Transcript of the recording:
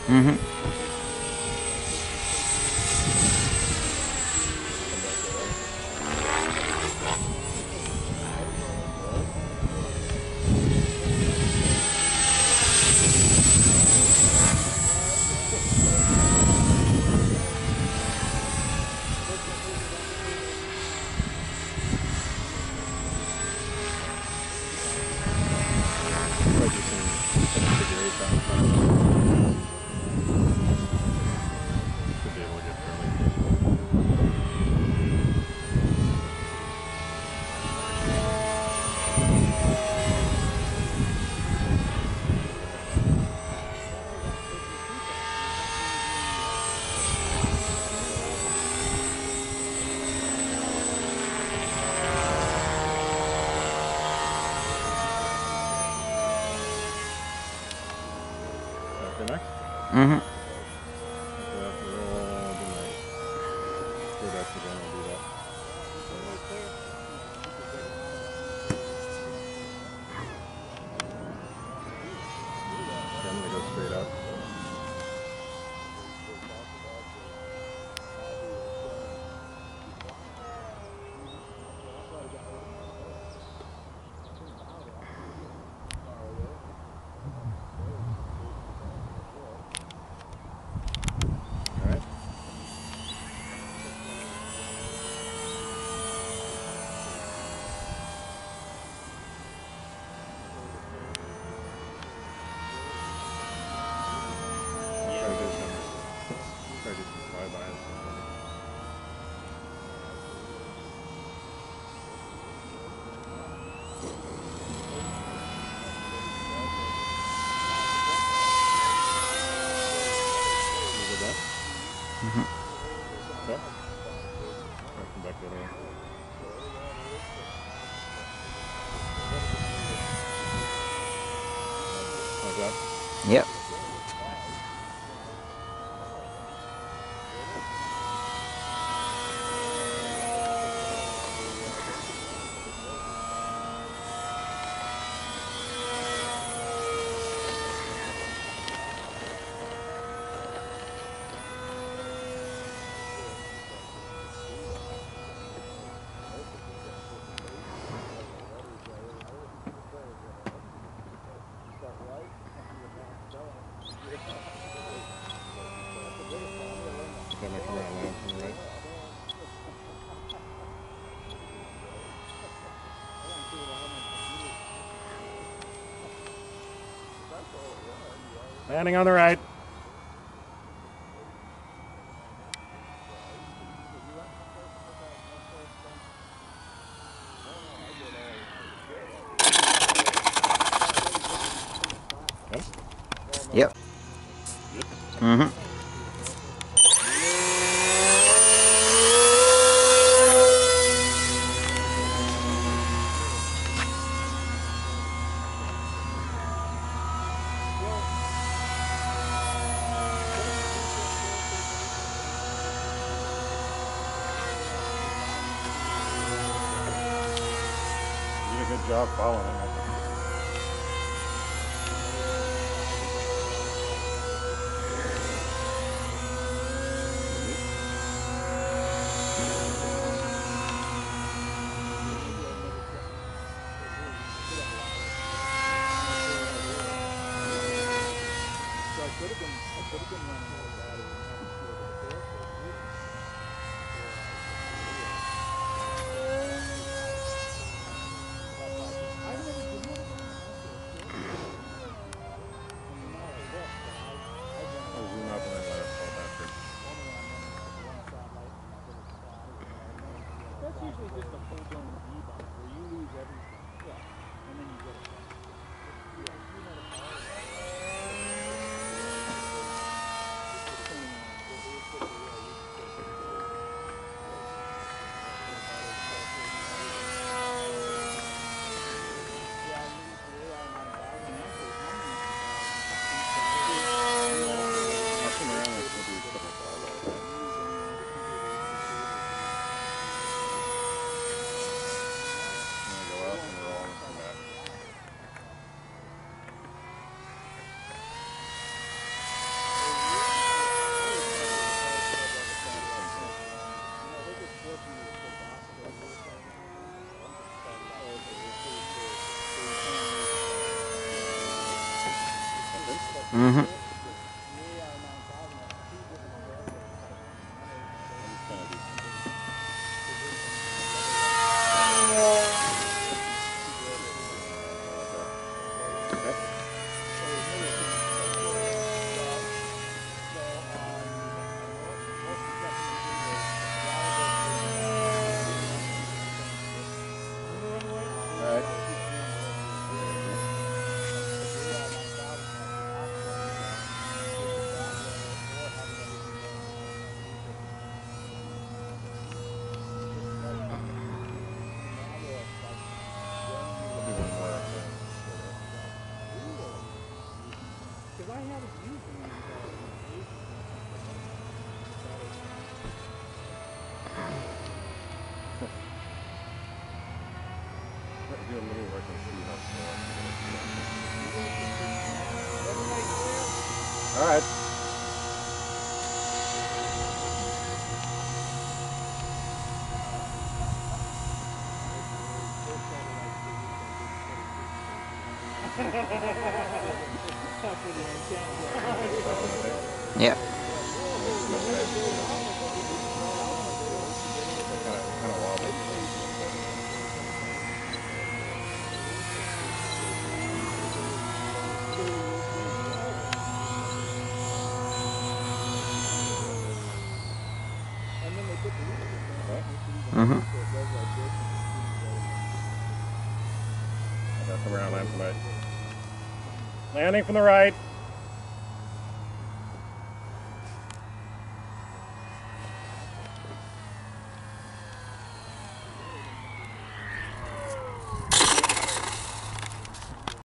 Mm-hmm. Probably do some figure eights out in front of them. Should be able to get fairly close. After next? Mm-hmm. After that, roll the night. Go back again, I'll do that. Okay, I'm gonna go straight up. Alright. Try to do some flybys. You good that? Mm-hmm. Okay. Alright, come back the other way. How's that? Yep. Okay, make sure we're on land from the right. Landing on the right. Got it? Yep. Good. Mm-hmm. You did a good job following it. I'll zoom up and then let it fall backward. That's usually just a full blown debug where you lose everything. Yeah. And then you get it back. I'll come around and we'll do a couple flybys. Mm-hmm. Alright. I'll do one more after. Because I haven't used them in ages. Do a little where I can see how far. Alright. Yeah. Kind of wobbly. Mm-hmm. I got some around land from right. Landing from the right.